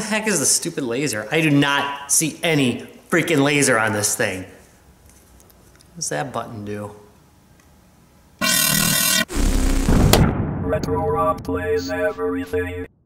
heck is the stupid laser? I do not see any freaking laser on this thing. What does that button do? Retr0Rob Plays Everything.